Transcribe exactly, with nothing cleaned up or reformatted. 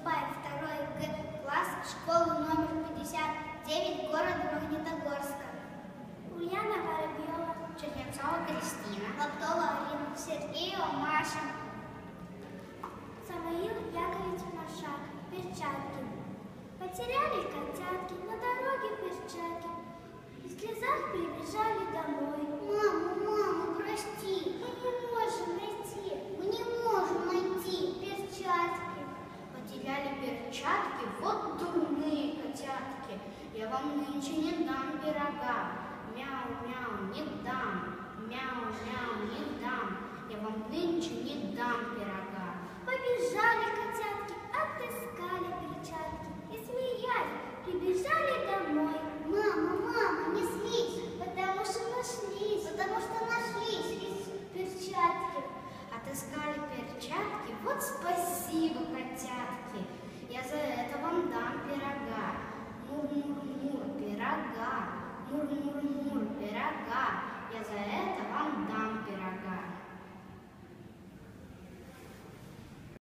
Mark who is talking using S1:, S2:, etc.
S1: поступает в второй Г класс школы номер пятьдесят девять города Магнитогорска.
S2: Ульяна Воробьева,
S1: Чернецова Кристина, Лаптова Арина, Сергеева Маша.
S2: Самаил Яковлевич Маршак, перчатки. Потеряли котятки, на дороге перчатки. И в слезах прибежали домой.
S1: Мама, мама, прости,
S2: Мы не можем найти.
S1: мы не можем найти
S2: Перчатки.
S1: Потеряли перчатки, вот дурные котятки. Я вам нынче не дам пирога. Мяу-мяу, не дам. Мяу-мяу, не дам. Я вам нынче не дам пирога.